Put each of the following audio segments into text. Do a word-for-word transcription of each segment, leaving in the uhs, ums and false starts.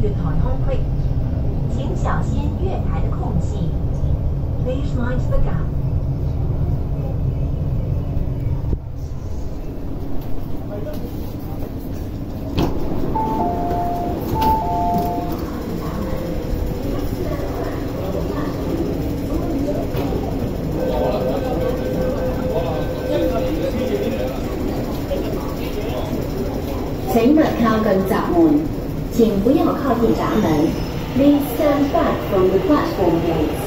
月台空隙，请小心月台的空隙。Please mind the gap. 請勿靠近閘門，請不要靠近閘門。Please stand back from the platform gates.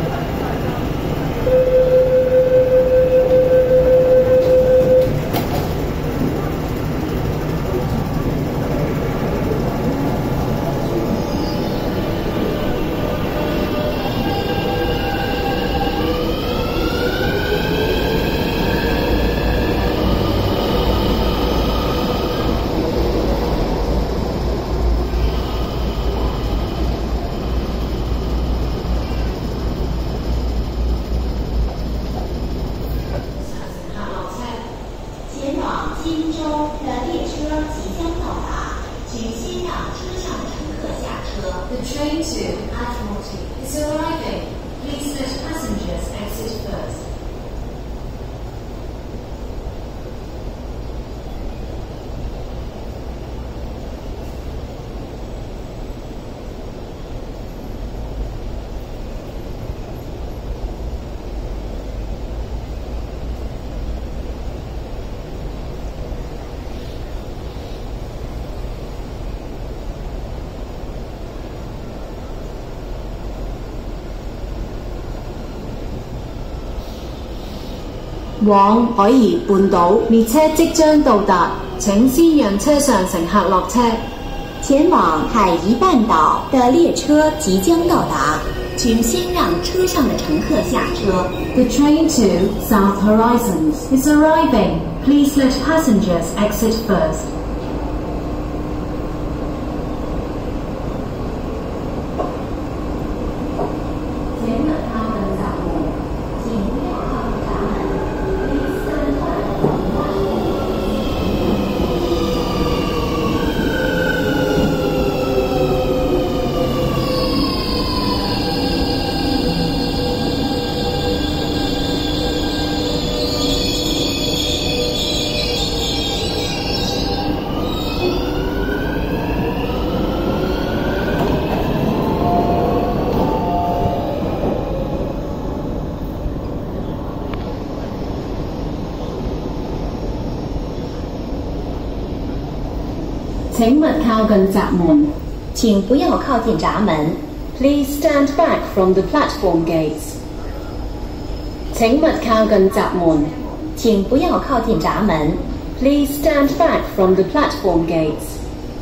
金州的列车即将到达，请先让车上的乘客下车。The train to Admiralty is arriving. Please let passengers exit first. 往海怡半島列車即將到達，請先讓車上乘客落車。 前往海怡半島的列車即將到達，請先讓車上的乘客下車。 The train to South Horizons is arriving. Please let passengers exit first. 請勿靠近閘門， 請不要靠近閘門。 Please stand back from the platform gates. 請勿靠近閘門， 請不要靠近閘門。 Please stand back from the platform gates.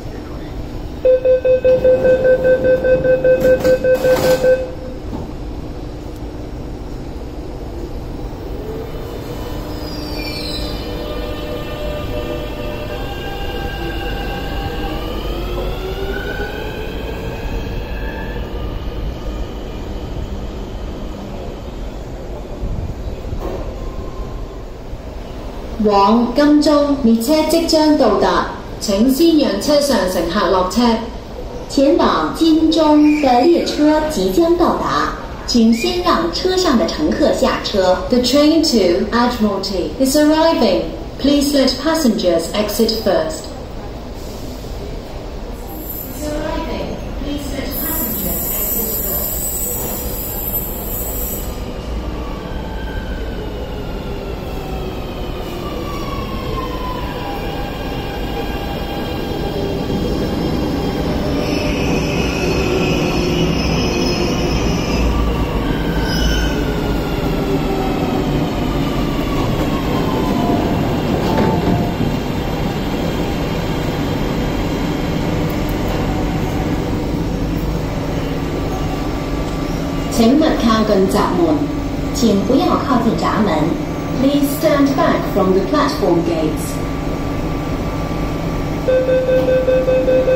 往金鐘列車即將到達，請先讓車上乘客落車。 前往金鐘的列車即將到達，請先讓車上的乘客下車。 The train to Admiralty is arriving. Please let passengers exit first. 請勿靠近閘門， 請不要靠近閘門。 Please stand back from the platform gates.